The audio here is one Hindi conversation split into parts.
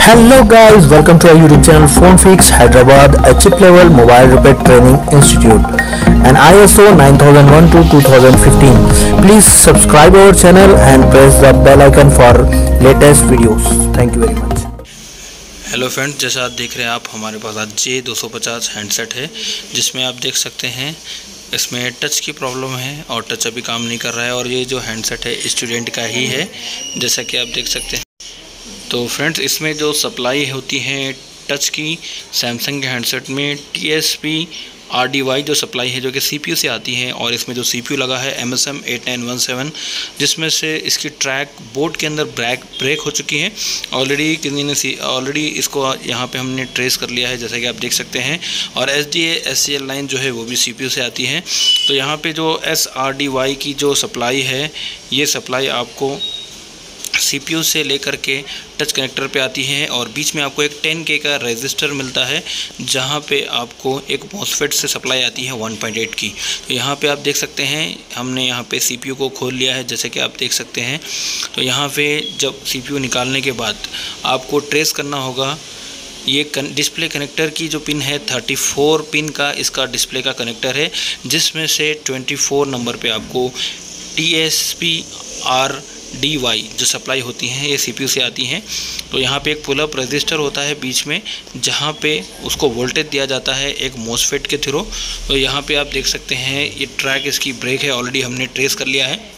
Hello guys, welcome to our YouTube channel Phone Fix Hyderabad, a chip level mobile repair training institute and ISO 9001 to 2015. Please subscribe our channel and press the bell icon for latest videos. Thank you very much. Hello friends, जैसा आप देख रहे हैं, आप हमारे पास आज J250 हैंडसेट है, जिसमें आप देख सकते हैं इसमें टच की प्रॉब्लम है और टच अभी काम नहीं कर रहा है। और ये जो हैंडसेट है स्टूडेंट का ही है, जैसा कि आप देख सकते हैं। तो फ्रेंड्स, इसमें जो सप्लाई होती है टच की सैमसंग के हैंडसेट में TSP RDY जो सप्लाई है, जो कि CPU से आती है। और इसमें जो CPU लगा है MSM 8917, जिसमें से इसकी ट्रैक बोर्ड के अंदर ब्रेक हो चुकी है ऑलरेडी इसको यहाँ पे हमने ट्रेस कर लिया है, जैसा कि आप देख सकते हैं। और SDA SCL लाइन जो है वो भी CPU से आती है। तो यहाँ पे जो SRDY की जो सप्लाई है, ये सप्लाई आपको CPU से लेकर के टच कनेक्टर पे आती है। और बीच में आपको एक 10K का रेजिस्टर मिलता है, जहाँ पे आपको एक MOSFET से सप्लाई आती है 1.8 की। तो यहाँ पे आप देख सकते हैं, हमने यहाँ पे CPU को खोल लिया है, जैसे कि आप देख सकते हैं। तो यहाँ पे जब CPU निकालने के बाद आपको ट्रेस करना होगा। ये डिस्प्ले कनेक्टर की जो पिन है 34 पिन का इसका डिस्प्ले का कनेक्टर है, जिसमें से 24 नंबर पे आपको TSP RDY जो सप्लाई होती हैं ये CPU से आती हैं। तो यहाँ पे एक पुल अप रजिस्टर होता है बीच में, जहाँ पे उसको वोल्टेज दिया जाता है एक MOSFET के थ्रू। तो यहाँ पे आप देख सकते हैं ये ट्रैक इसकी ब्रेक है, ऑलरेडी हमने ट्रेस कर लिया है।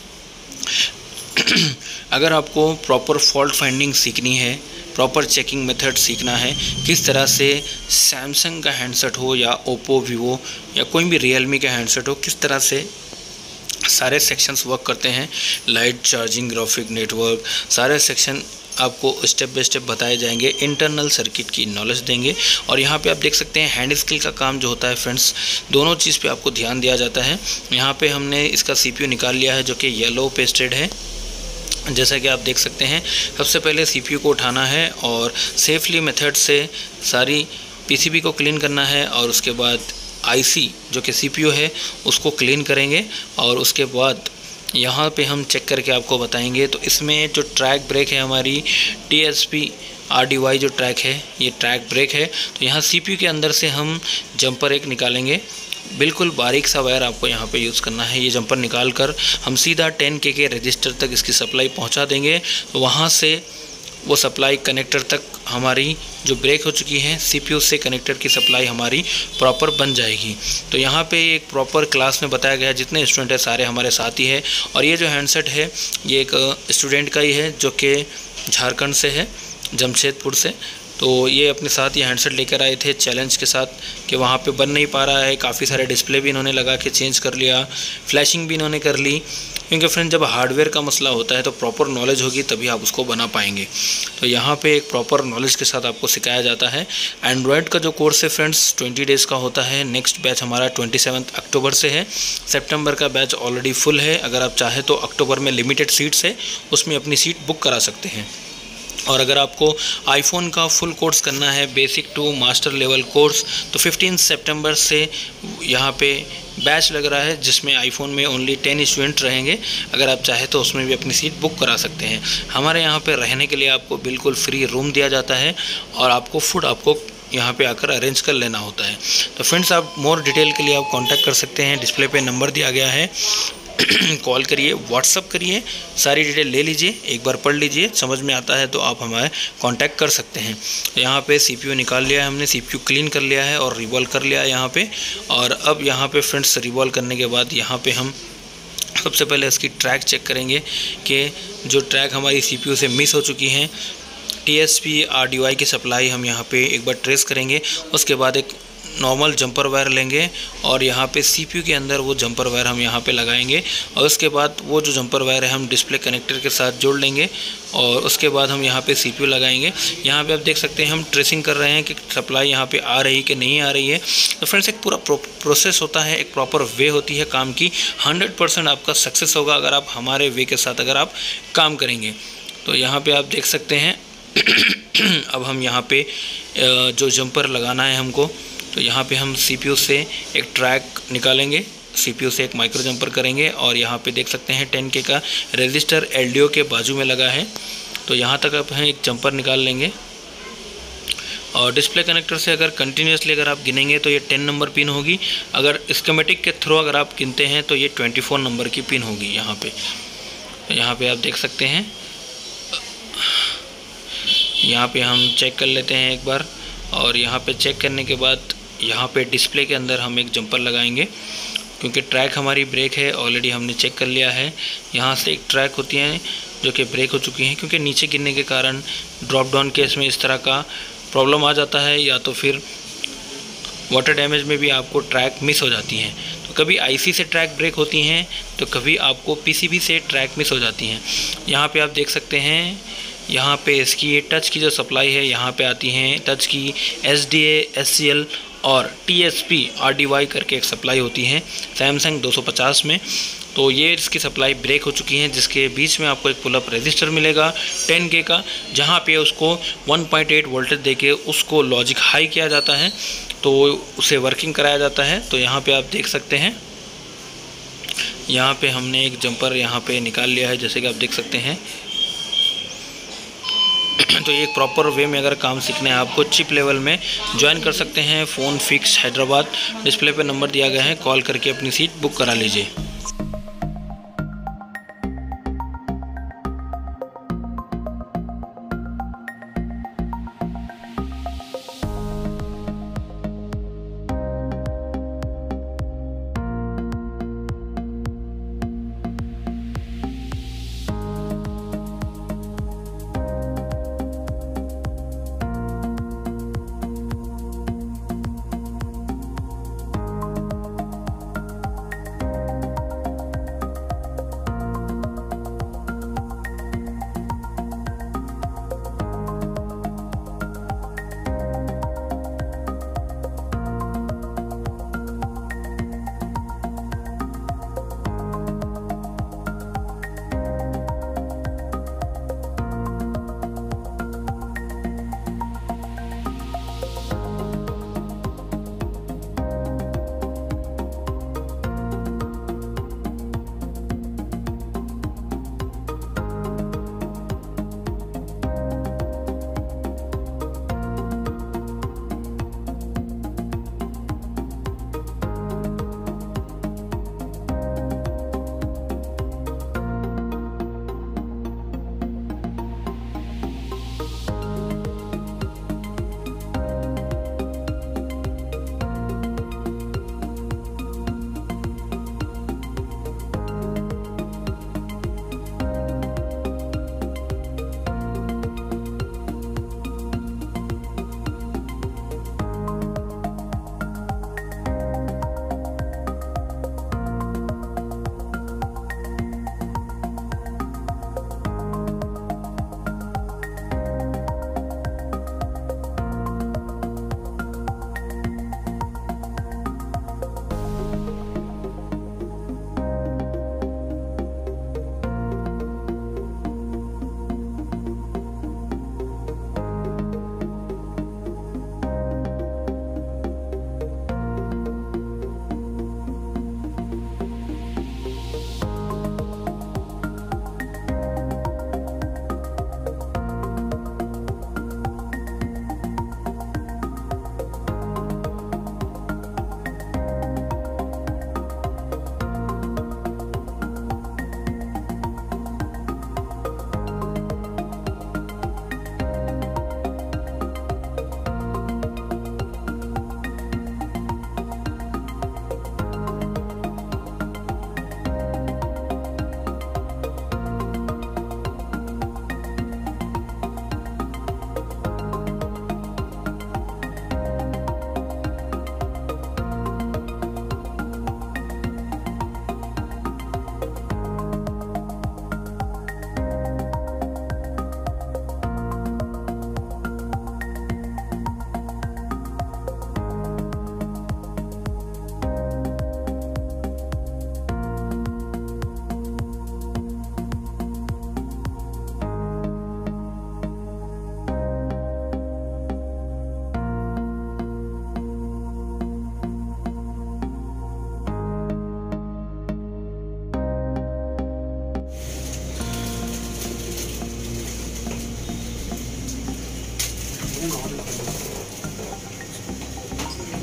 अगर आपको प्रॉपर फॉल्ट फाइंडिंग सीखनी है, प्रॉपर चेकिंग मेथड सीखना है, किस तरह से सैमसंग का हैंडसेट हो या ओप्पो वीवो या कोई भी रियलमी का हैंडसेट हो, किस तरह से सारे सेक्शंस वर्क करते हैं, लाइट, चार्जिंग, ग्राफिक, नेटवर्क, सारे सेक्शन आपको स्टेप बाय स्टेप बताए जाएंगे, इंटरनल सर्किट की नॉलेज देंगे। और यहाँ पे आप देख सकते हैं हैंड स्किल का काम जो होता है फ्रेंड्स, दोनों चीज़ पे आपको ध्यान दिया जाता है। यहाँ पे हमने इसका CPU निकाल लिया है, जो कि येलो पेस्टेड है, जैसा कि आप देख सकते हैं। सबसे पहले CPU को उठाना है और सेफली मेथड से सारी PCB को क्लीन करना है। और उसके बाद IC जो कि CPU है उसको क्लीन करेंगे। और उसके बाद यहाँ पे हम चेक करके आपको बताएंगे। तो इसमें जो ट्रैक ब्रेक है हमारी TSP RDY जो ट्रैक है, ये ट्रैक ब्रेक है। तो यहाँ CPU के अंदर से हम जंपर एक निकालेंगे, बिल्कुल बारीक सा वायर आपको यहाँ पे यूज़ करना है। ये जंपर निकाल कर हम सीधा 10K के रजिस्टर तक इसकी सप्लाई पहुँचा देंगे। तो वहाँ से वो सप्लाई कनेक्टर तक हमारी जो ब्रेक हो चुकी है CPU से कनेक्टर की सप्लाई हमारी प्रॉपर बन जाएगी। तो यहाँ पे एक प्रॉपर क्लास में बताया गया है, जितने स्टूडेंट है सारे हमारे साथ ही है। और ये जो हैंडसेट है ये एक स्टूडेंट का ही है, जो कि झारखंड से है, जमशेदपुर से। तो ये अपने साथ ये हैंडसेट लेकर आए थे चैलेंज के साथ कि वहाँ पे बन नहीं पा रहा है। काफ़ी सारे डिस्प्ले भी इन्होंने लगा के चेंज कर लिया, फ्लैशिंग भी इन्होंने कर ली, क्योंकि फ्रेंड जब हार्डवेयर का मसला होता है तो प्रॉपर नॉलेज होगी तभी आप उसको बना पाएंगे। तो यहाँ पे एक प्रॉपर नॉलेज के साथ आपको सिखाया जाता है। एंड्रॉयड का जो कोर्स है फ्रेंड्स 20 डेज़ का होता है। नेक्स्ट बैच हमारा 27 अक्टूबर से है। सितंबर का बैच ऑलरेडी फुल है। अगर आप चाहें तो अक्टूबर में लिमिटेड सीट्स है, उसमें अपनी सीट बुक करा सकते हैं। और अगर आपको आईफोन का फुल कोर्स करना है, basic to master level course, तो 15 सितंबर से यहाँ पे बैच लग रहा है, जिसमें आईफोन में ओनली 10 स्टूडेंट रहेंगे। अगर आप चाहें तो उसमें भी अपनी सीट बुक करा सकते हैं। हमारे यहाँ पे रहने के लिए आपको बिल्कुल फ्री रूम दिया जाता है और आपको फूड आपको यहाँ पे आकर अरेंज कर लेना होता है। तो फ्रेंड्स, आप मोर डिटेल के लिए आप कॉन्टैक्ट कर सकते हैं, डिस्प्ले पे नंबर दिया गया है। कॉल करिए, व्हाट्सअप करिए, सारी डिटेल ले लीजिए, एक बार पढ़ लीजिए, समझ में आता है तो आप हमारे कांटेक्ट कर सकते हैं। यहाँ पे CPU निकाल लिया है हमने, CPU क्लीन कर लिया है और रिवॉल्व कर लिया है यहाँ पे। और अब यहाँ पे फ्रेंड्स रिवॉल्व करने के बाद यहाँ पे हम सबसे पहले इसकी ट्रैक चेक करेंगे कि जो ट्रैक हमारी CPU से मिस हो चुकी हैं, TSP RDY की सप्लाई हम यहाँ पे एक बार ट्रेस करेंगे। उसके बाद एक नॉर्मल जंपर वायर लेंगे और यहाँ पे CPU के अंदर वो जंपर वायर हम यहाँ पे लगाएंगे। और उसके बाद वो जो जंपर वायर है हम डिस्प्ले कनेक्टर के साथ जोड़ लेंगे। और उसके बाद हम यहाँ पे CPU लगाएंगे। यहाँ पे आप देख सकते हैं हम ट्रेसिंग कर रहे हैं कि सप्लाई यहाँ पे आ रही कि नहीं आ रही है। तो फ्रेंड्स, एक पूरा प्रोसेस होता है, एक प्रॉपर वे होती है काम की। 100% आपका सक्सेस होगा अगर आप हमारे वे के साथ अगर आप काम करेंगे। तो यहाँ पर आप देख सकते हैं अब हम यहाँ पे जो जंपर लगाना है हमको, तो यहाँ पे हम CPU से एक ट्रैक निकालेंगे, CPU से एक माइक्रो जंपर करेंगे। और यहाँ पे देख सकते हैं 10K का रजिस्टर LDO के बाजू में लगा है। तो यहाँ तक आप एक जंपर निकाल लेंगे। और डिस्प्ले कनेक्टर से अगर कंटिन्यूसली अगर आप गिनेंगे तो ये 10 नंबर पिन होगी। अगर स्कीमेटिक के थ्रू अगर आप गिनते हैं तो ये 24 नंबर की पिन होगी। यहाँ पे आप देख सकते हैं। यहाँ पे हम चेक कर लेते हैं एक बार, और यहाँ पे चेक करने के बाद यहाँ पे डिस्प्ले के अंदर हम एक जंपर लगाएंगे, क्योंकि ट्रैक हमारी ब्रेक है, ऑलरेडी हमने चेक कर लिया है। यहाँ से एक ट्रैक होती है जो कि ब्रेक हो चुकी हैं, क्योंकि नीचे गिरने के कारण ड्रॉप डाउन केस में इस तरह का प्रॉब्लम आ जाता है, या तो फिर वाटर डैमेज में भी आपको ट्रैक मिस हो जाती हैं। तो कभी आईसी से ट्रैक ब्रेक होती हैं, तो कभी आपको पीसीबी से ट्रैक मिस हो जाती हैं। यहाँ पे आप देख सकते हैं, यहाँ पे इसकी टच की जो सप्लाई है यहाँ पे आती हैं टच की SDA, SCL और TSP RDY करके एक सप्लाई होती है सैमसंग 250 में। तो ये इसकी सप्लाई ब्रेक हो चुकी है, जिसके बीच में आपको एक पुल अप रजिस्टर मिलेगा 10K का, जहाँ पे उसको 1.8 वोल्टेज देके उसको लॉजिक हाई किया जाता है, तो उसे वर्किंग कराया जाता है। तो यहाँ पे आप देख सकते हैं, यहाँ पे हमने एक जंपर यहाँ पे निकाल लिया है, जैसे कि आप देख सकते हैं। तो एक प्रॉपर वे में अगर काम सीखना है आपको चिप लेवल में, ज्वाइन कर सकते हैं फ़ोन फिक्स हैदराबाद। डिस्प्ले पे नंबर दिया गया है, कॉल करके अपनी सीट बुक करा लीजिए।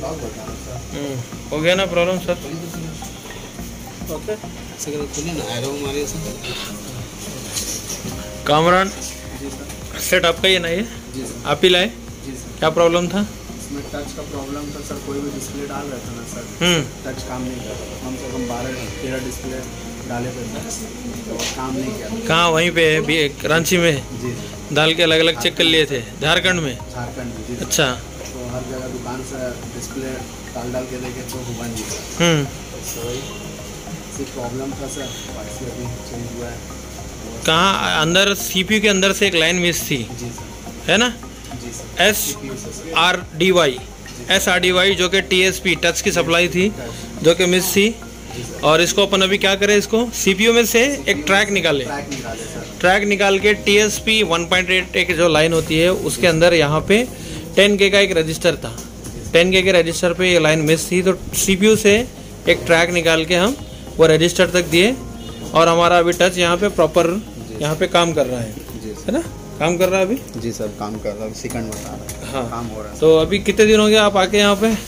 हो गया ना प्रॉब्लम सर? ओके खोलिए ना, एरो मारिए sir. Kamran ji sir. Set आपका ही है ना ये? जी सर। आप ही लाए? जी सर। क्या प्रॉब्लम था? इसमें टच का प्रॉब्लम था सर, कोई भी डिस्प्ले डाल रहा था ना सर, टच काम नहीं कर रहा। कम से कम 12-13 डिस्प्ले डाले थे सर, तो काम नहीं किया। कहाँ? वहीं पे है रांची में? जी डाल के अलग अलग चेक कर लिए थे? झारखंड में? झारखंड में। जी अच्छा। तो हर जगह दुकान से डिस्प्ले डाल के देखे तो हुआ नहीं सर। तो वही प्रॉब्लम था सर, वाईसी अभी चेंज हुआ है। कहाँ? अंदर सीपीयू के अंदर से एक लाइन मिस थी। जी सर। है ना? जी सर। SRDY जो कि TSP टच की सप्लाई थी, जो कि मिस थी। और इसको अपन अभी क्या करें, इसको सीपीयू में से एक ट्रैक निकाले। ट्रैक निकाल के TSP 1.8 एक जो लाइन होती है उसके अंदर यहाँ पे 10K का एक रजिस्टर था। 10K के रजिस्टर पे ये लाइन मिस थी, तो सीपीयू से एक ट्रैक निकाल के हम वो रजिस्टर तक दिए और हमारा अभी टच यहाँ पे प्रॉपर यहाँ पे काम कर रहा है ना? काम कर रहा है अभी? जी सर, काम कर रहा है, सेकंड बता रहा है। हाँ, काम हो रहा है। तो अभी कितने दिन हो गया आप आके यहाँ पे?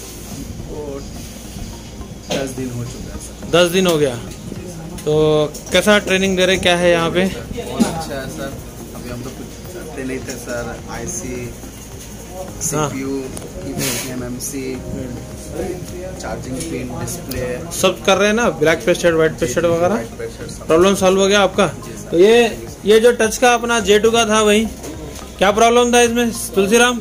10 दिन हो चुका है सर। 10 दिन हो गया। तो कैसा ट्रेनिंग दे रहे, क्या है यहाँ पे? बहुत अच्छा है सर। अभी हम तो कुछ करते नहीं थे sir, IC, CPU, MMC, charging pin, display सब कर रहे हैं ना? ब्लैक पेस्टेड, व्हाइट पेस्टेड वगैरह प्रॉब्लम सॉल्व हो गया आपका? तो ये जो टच का अपना J2 का था भाई, क्या प्रॉब्लम था इसमें तुलसीराम?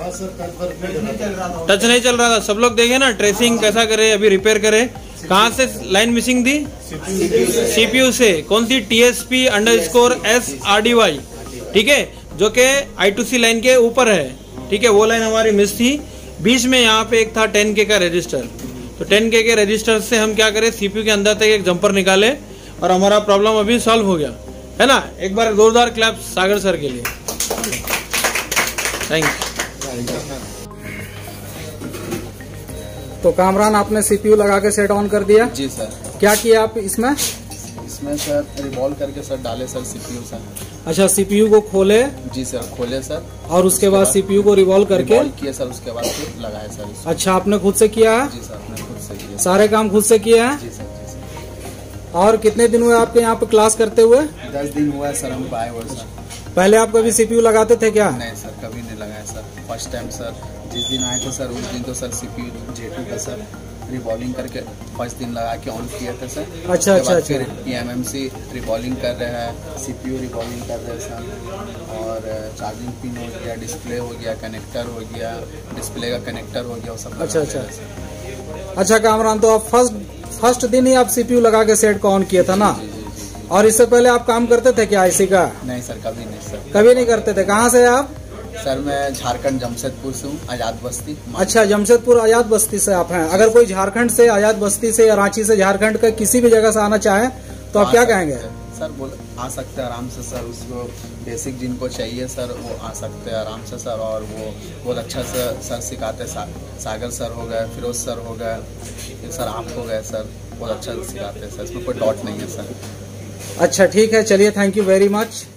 टच नहीं चल रहा था। सब लोग देखे ना, ट्रेसिंग कैसा करे, अभी रिपेयर करे। कहाँ से लाइन मिसिंग थी? CPU से। कौन सी? TSP_SRDY, ठीक है, जो कि I2C लाइन के ऊपर है, ठीक है। वो लाइन हमारी मिस थी। बीच में यहाँ पे एक था 10K का रजिस्टर, तो 10K के रजिस्टर से हम क्या करें, CPU के अंदर तक एक जंपर निकाले और हमारा प्रॉब्लम अभी सॉल्व हो गया है ना? एक बार जोरदार क्लैप सागर सर के लिए। Thank you. तो कामरान, आपने CPU लगा के सेट ऑन कर दिया? जी सर। क्या किया आप इसमें? इसमें सर रिवॉल्व करके सर डाले सर CPU सर। अच्छा, CPU को खोले? जी सर, खोले सर। और उसके बाद CPU को रिवॉल्व करके किया सर, उसके बाद फिर लगाया सर इसको। अच्छा, आपने खुद से किया है? जी सर, आपने खुद से किया। सारे काम खुद से किए हैं? जी सर। जी सर। और कितने दिन हुए आपके यहाँ पे क्लास करते हुए? 10 दिन हुआ है सर, हम आए हुए सर। पहले आप कभी CPU लगाते थे क्या? नहीं सर, कभी नहीं लगाया सर, फर्स्ट टाइम सर। जिस दिन आए थे सर, उस दिन तो सर CPU J2 का सर रिवॉल्विंग करके फर्स्ट दिन लगा के ऑन किया था सर। अच्छा। फिर MMC रिवॉल्विंग कर रहे हैं, CPU रिवॉल्विंग कर रहे हैं सर, और चार्जिंग पिन हो गया, डिस्प्ले हो गया, कनेक्टर हो गया, डिस्प्ले का कनेक्टर हो गया, वो सब। अच्छा कामरान, तो आप फर्स्ट दिन ही आप CPU लगा के सेट को ऑन किया था ना? और इससे पहले आप काम करते थे क्या IC का? नहीं सर, कभी नहीं सर। कभी नहीं करते थे। कहाँ से आप? सर मैं झारखंड जमशेदपुर से हूँ, आजाद बस्ती। अच्छा, जमशेदपुर आजाद बस्ती से आप हैं। अगर कोई झारखंड से, आजाद बस्ती से या रांची से, झारखंड का किसी भी जगह से आना चाहे तो आप क्या कहेंगे? सर आ सकते हैं आराम से सर, उसको बेसिक जिनको चाहिए सर वो आ सकते हैं आराम से सर। और वो बहुत अच्छा से सर सिखाते, सागर सर हो गए, फिरोज सर हो गए, फिर सर आप हो गए सर, बहुत अच्छा सिखाते हैं सर, इसमें कोई डाउट नहीं है सर। अच्छा ठीक है, चलिए, थैंक यू वेरी मच।